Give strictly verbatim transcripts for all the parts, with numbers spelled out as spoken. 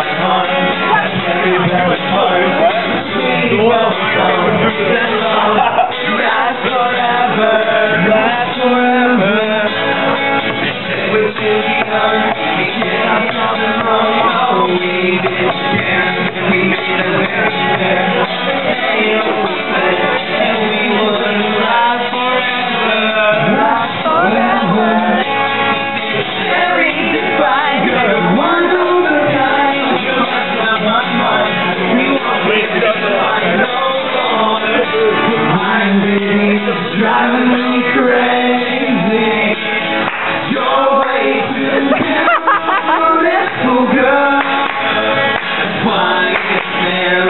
Driving me crazy. You're way too beautiful, girl. That's why it's there.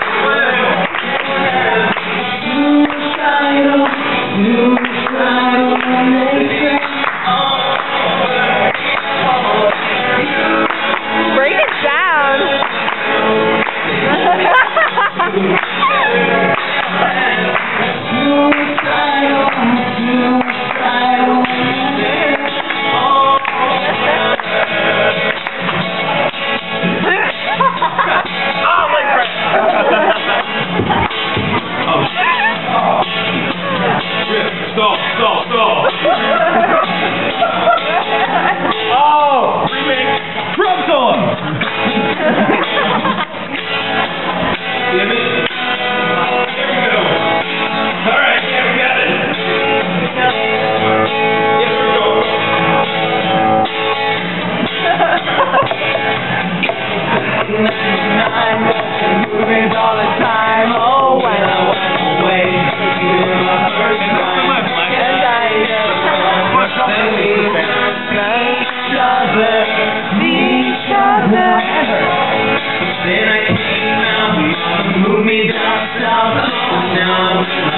Suicidal, suicidal, break it down. Stop, stop, stop. Oh, remake drum song. Damn it. There we go. All right, yeah, we got it. Yes, we go. Moving all the time. Oh, when I went away, you were my first time. And I never each other, each other. Then I came out, moved me down south. Now